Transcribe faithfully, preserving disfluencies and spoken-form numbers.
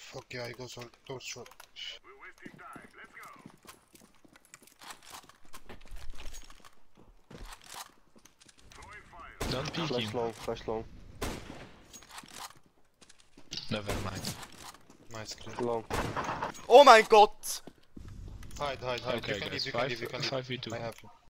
Fuck yeah, he goes on towards short. Don't peek Flash him. long, flash long. Never mind. Nice clear. Long. Oh my god! Hide, hide, hide. Okay, you can guys, leave, you can five, leave, you can leave. five v two. I have you.